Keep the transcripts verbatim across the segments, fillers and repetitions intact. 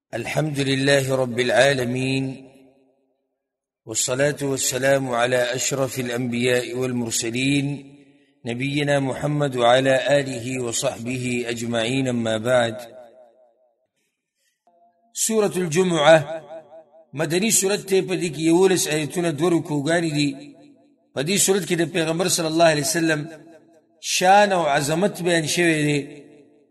الحمد لله رب العالمين، والصلاة والسلام على أشرف الأنبياء والمرسلين نبينا محمد وعلى آله وصحبه أجمعين. أما بعد، سورة الجمعة مدني سورة پدی يولس آيتون دورو کوگانی دی. پدی سورة کی دا پیغمبر صلی اللہ علیہ وسلم شان و عظمت بیان شوی دی،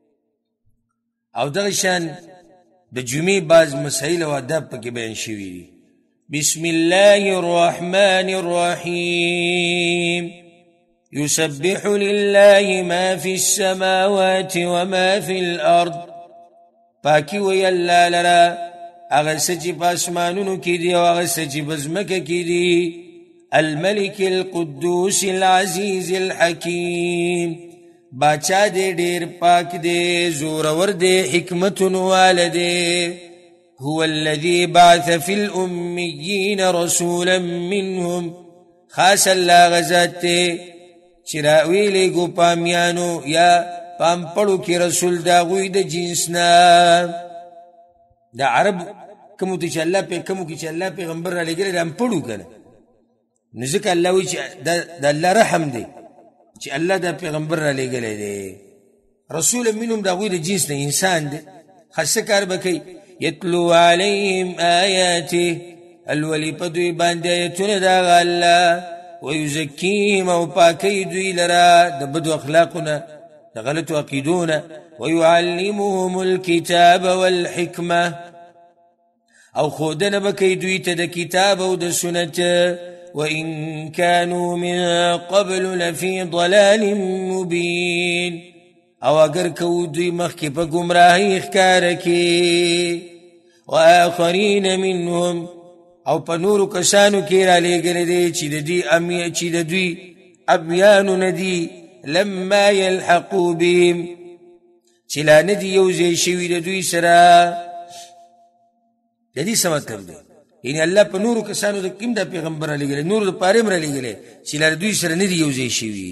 او دغی شان د جمعې بعض مسائل او آداب پکې بیان شوي دي. بسم الله الرحمن الرحيم. يسبح لله ما في السماوات وما في الأرض. پاکی وی اللہ لرا اغا سچی پاسمانونو کی دی و اغا سچی بزمکا کی دی. الملك القدوس العزيز الحكيم. باچا دے دیر پاک دے زورور دے حکمتن والدے. هو الذي بعث في الأميين رسولا منهم. خاص اللہ غزات تے چراوی لے گو پامیانو یا پام پڑو کی رسول دا غوی دا جنسنا. دا عرب کمو تی چا اللہ پہ کمو کی چا اللہ پیغمبر را لے گلے دا ہم پڑو کنا نزک اللہ وی چا دا, دا اللہ رحم دے چی اللہ دا پیغمبر را لے گلے دے. رسول منهم دا غوی دا جنس نا انسان دے. خاص کار بکی یتلو علیہم آیاتی الولی پدوی باندے آیتون دا غالا ویزکیهم او پاکی دوی لرا دا بدو اخلاقنا دا غلط عقیدونا ویعلمهم الكتاب والحکمة او خودنا بکی دوی تا دا کتاب او دا سنت. وإن كانوا من قبل لفي ضلال مبين. او اگر کودوی مخی پا گمراہی اخکارکی. وآخرین منهم او پا نورو کسانو کیرا لے گلے دے چی دا دی امی چی دا دوی ابیانو ندی لما يلحقو بهم چلا ندی یوزی شوی دا دوی سرا. دا دی سمطلب دے یعنی اللہ پا نورو کسانو دا کم دا پیغمبر علی گلے نورو دا پارم علی گلے چلا دوی سر ندی یوزی شوی.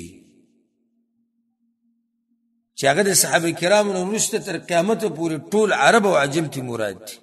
چی اگر دا صحابہ کرامو نرست تر قیامت پوری طول عرب و عجم تی مراد دی.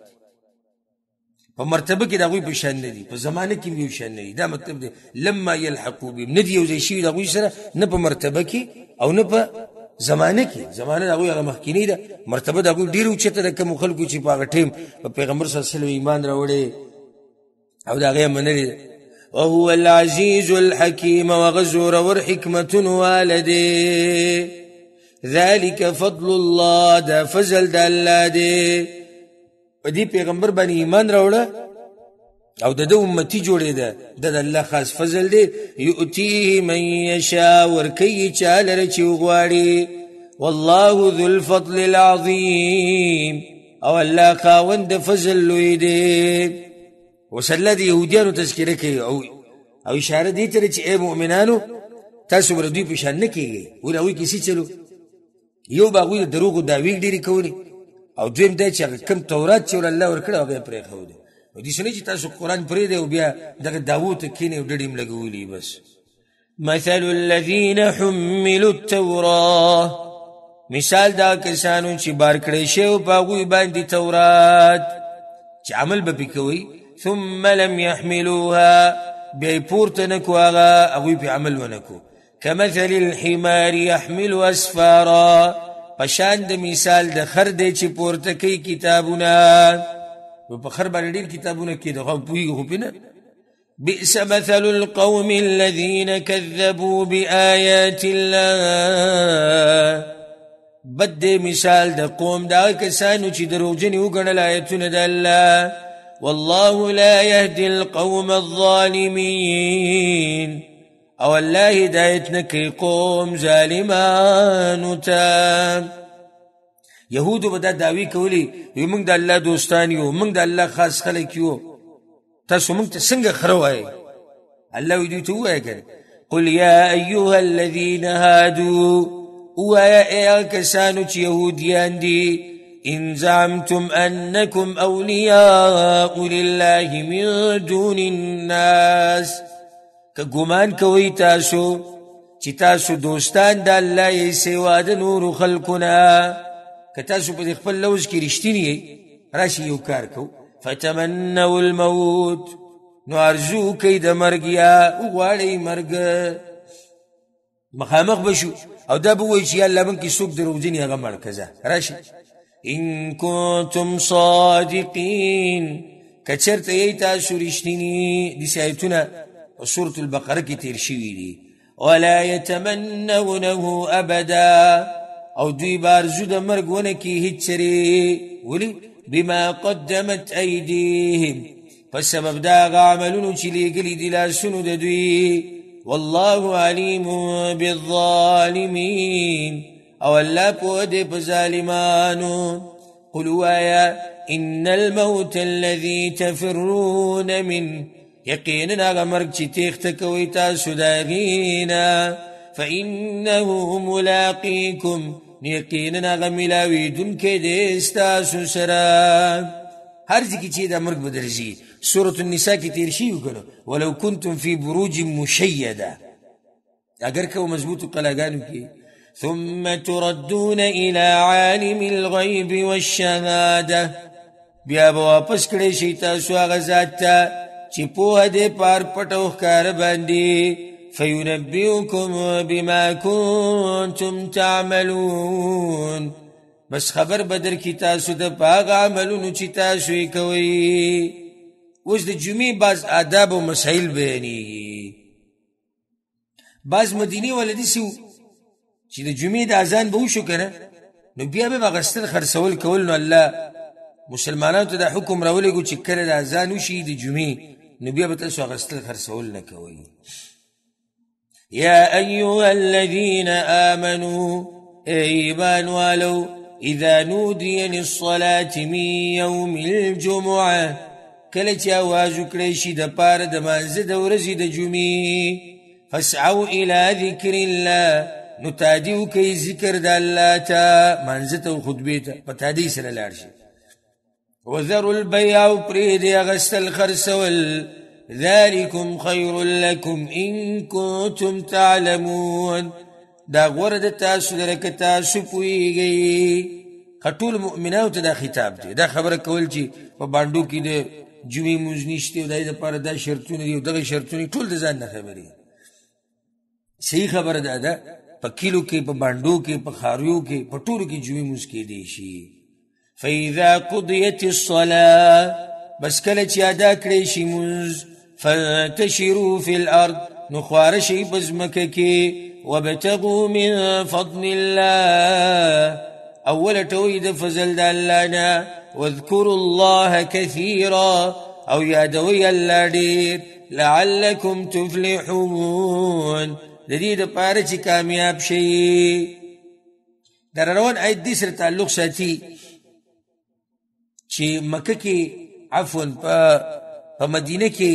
پا مرتبہ کی دا غوی پشان ندی پا زمانہ کی بھی پشان ندی. دا مطلب دے لما یلحقو بیم ندی یوزی شوی دا غوی سر نا پا مرتبہ کی او نا پا زمانہ کی. زمانہ دا غوی اگر محکینی دا مرتبہ دا غوی دیر اوچتا دا کم خلقو چی پا اگر ٹیم پا پیغمبر صلی اللہ علیہ وسلم ایمان را وڑے او دا غیر منلی. وهو العزیز الحکیم وغزور ورحکمت والدے. ذالک فضل اللہ دا فضل دا اللہ دے. و دی پیغمبر بانی ایمان راوڑا او دا دا امتی جوڑے دا دا دا اللہ خاص فضل دے. یؤتیه من یشا ورکی چال رچی اغواری. واللہ ذو الفضل العظیم او اللہ خاون دا فضل لوی دے. وصلہ دی یہودیانو تذکرہ کئی او او اشارہ دیتا رہے چی اے مؤمنانو تاسو بردوی پشان نکی گئی اولا اوی کسی چلو یو باغوی دا دروغ و داویگ دیری کونی او دویم دا چی اگر کم تورات چی اولا اللہ ورکڑا او بیا پری خود او دی سنی چی تاسو قرآن پری دے او بیا دا داوت کینی او ڈڑیم لگولی. بس مثل الذین حملوا التوراة مثال دا کسانو چی بارکڑی شیو باغوی باندی تورات چی عمل با پکوی ثم لم يحملوها بي پورتنکو آغا اغوی پی عمل ونکو. كمثل الحمار يحمل اسفارا پشان دا مثال دا خرد چی پورتکی کتابونا و پا خربان دیر کتابونا کی دا خواب پوئی گو پینا. بئس مثل القوم الذين كذبوا بآيات الله. بد دے مثال دا قوم دا کسانو چی دروغ جنی اگرنل آیتون دا اللہ. والله لا يهدي القوم الظالمين او الله هدايتنا كي قوم ظالمان تا. يهود بدا داوی کولی یو منگ دا اللہ دوستان یو منگ دا اللہ خاص خلق یو تاسو منگ تا سنگ خرو آئے. اللہ ویدو تو آئے کر قل یا ایوها الذین هادو او آیا اے کسانو چی یهودیان دی. إن زعمتم أنكم أولياء لله من دون الناس كقمان كوي تاسو چی تاسو دوستان دا اللہ سوا دا نور خلقنا کتاسو پا دی خپل لوز کی رشتینی راشي یو کار کو فتمنوا الموت نو ارزو کئی دا مرگ یا اغواړی مرگ مخامخ بشو او دا بوئی چی اللہ من کی سوک در روزنی اغا مرکزا راشی ان کنتم صادقین کچرت ایتا سورشتینی دیسی آیتونا سورة البقرہ کی تیر شوی دی ولا يتمنونه ابدا او دوی بارزو دا مرگ ونکی هچری ولی بما قدمت ایدیهم فالسبب داغ عملون چلی گلی دلاسونو دوی والله علیم بالظالمین او اللہ پودے بظالمانو قلوا آیا ان الموت الذي تفرون من یقیننا اغا مرگ چی تیختکوی تاسو داغینا فإنه ملاقیکم یقیننا اغا ملاوی دن کے دیستاسو سرا ہر ذکی چی دا مرگ بدرزی سورة النساء کی تیرشیو کنو ولو کنتم فی بروج مشیدہ اگر کہ وہ مضبوط قلقانو کی ثم تردون الى عالم الغیب والشہادہ بیا بواپس کڑے شیطاسو آغا ذات تا چی پوہ دے پار پٹوخ کار باندی فینبیوکم بما کنتم تعملون بس خبر بدر کی تاسو دا پاغ عملونو چی تاسوی کوئی وش دا جمعی باز آداب و مسائل بیانی باز مدینی والدی سیو چی دا جمعی دا آزان بوشو کنا نو بیا بے مغستر خرسول کول نو اللہ مسلمانان تو دا حکم راولی گو چی کل دا آزان وشی دا جمعی نو بیا بتاسو غستل خرسول نکوئی یا ایوها الذین آمنوا ایمان والو اذا نودی للصلاة من یوم الجمعہ کلچ آوازو کریشی دا پار دا منزد و رزی دا جمعی فاسعو الى ذکر اللہ نتادیو کئی ذکر دا اللہ تا منزد و خطبیتا پتادی سر لارشی وذروا البيع بريد أغسل الخرسول ذلكم خير لكم إن كنتم تعلمون دا غورد تاسو درک تاسو پویگئی خطول مؤمناو تا دا خطاب دی دا خبر کول چی پا باندو کی دا جمعی موزنیشتی و دا دا پارا دا شرطونی دی و دا شرطونی طول دا زان نخبری صحیح خبر دا دا پا کلو کی پا باندو کی پا خاریو کی پا طولو کی جمعی موز کی دیشی فَإِذَا قُضِيَتِ الصَّلَاةِ بس کلچ یادا کریشی منز فَانْتَشِرُوا فِي الْأَرْضِ نخوارشی بزمککی وَابْتَغُوا مِنْ فَضْلِ اللَّهِ اول توید فضل دا اللہنا وَاذْكُرُوا اللَّهَ كَثِيرًا او یادوی اللہ دیر لَعَلَّكُمْ تُفْلِحُونَ لدید پارچی کامیاب شئی در روان آیت دیسر تعلق ساتی چی مکہ کی عفون پا مدینہ کی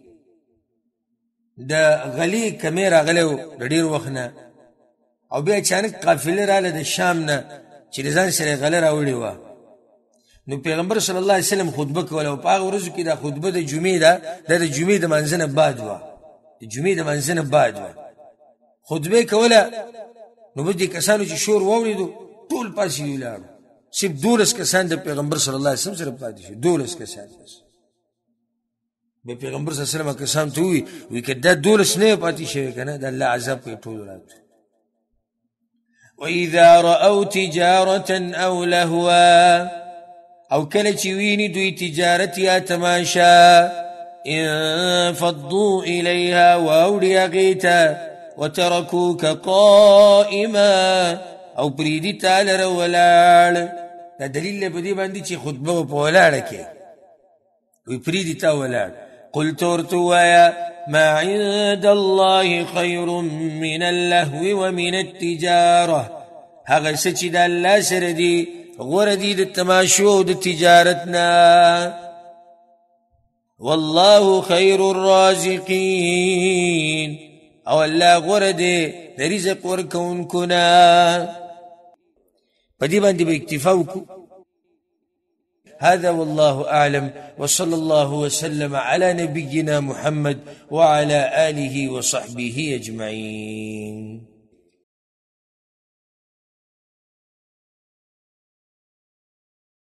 دا غلی کمیرا غلیو دا دیر وقنا او بیا چانک قافلی را لده شامنا چی رزان سر غلی را وڑیوا نو پیغمبر صلی اللہ علیہ وسلم خطبه کولا و پا آغا رزو کی دا خطبه دا جمعی دا دا دا جمعی دا منزن بادوا دا جمعی دا منزن بادوا خطبه کولا نو بدی کسانو چی شور وولیدو طول پاسی یولارو صرف دولس کسان دا پیغمبر صلی اللہ علیہ وسلم صرف پاتی شو دولس کسان بس بے پیغمبر صلی اللہ علیہ وسلم کسان تو ہوئی وی کہ دا دولس نہیں پاتی شوئے کنا دا اللہ عذاب کوئی طول رات وَإِذَا رَأَوْ تِجَارَةً أَوْ لَهْوًا او کلچی وینی دوی تجارتی آتماشا انفضوا إليها واوڑیا غیتا وتركوك قائما او پریدی تالر ولار دا دلیل بدی باندی چی خطبه پا ولار کی وی پریدی تا ولار قل تورتو آیا ما عند الله خیر من اللهو ومن التجارة هغه سچی دا اللہ سردی غردی دا تماشو دا تجارتنا والله خیر الرازقین او اللہ غردی دا رزق ورکون کنا فدي باندي باكتفاوكو هذا والله أعلم وصلى الله وسلم على نبينا محمد وعلى آله وصحبه أجمعين.